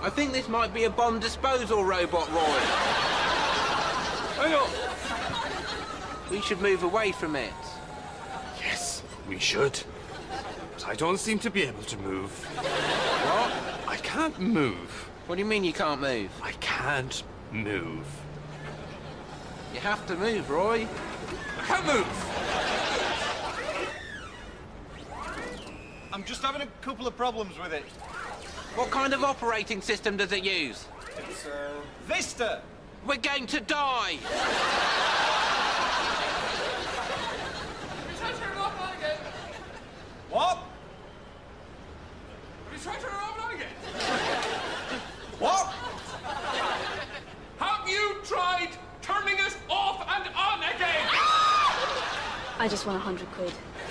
I think this might be a bomb disposal robot, Roy. Hang on. We should move away from it. Yes, we should. But I don't seem to be able to move. What? I can't move. What do you mean you can't move? I can't move. You have to move, Roy. I can't move. I'm just having a couple of problems with it. What kind of operating system does it use? It's, Vista! We're going to die! What? Have you tried to turn it off and on again? What? Have you tried turning it off and on again? I just want 100 quid.